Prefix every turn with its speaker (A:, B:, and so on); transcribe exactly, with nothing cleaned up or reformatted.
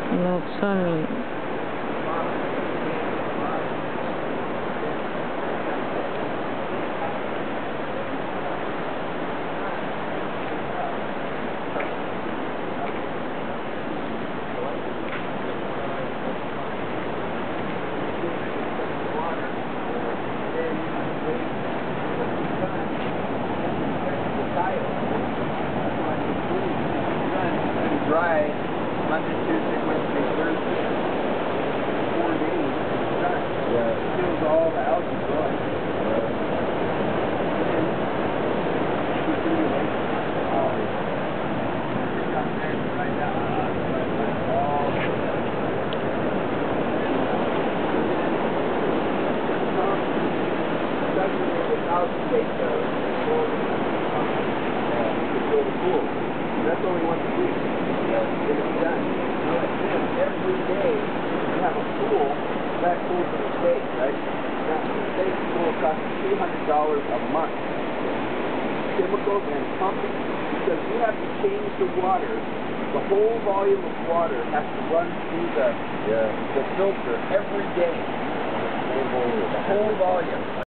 A: No sunny.
B: Dry Monday, Tuesday, Wednesday, Thursday. Four days. It's done. Yeah. It kills all the algae growing. That's only once a week. Yeah. It's done. Every day you have a pool, that pool's in the state, right? That state pool costs two hundred dollars a month. Chemicals and pumping, because you have to change the water. The whole volume of water has to run through the, yeah. the filter every day. The whole volume. The whole volume.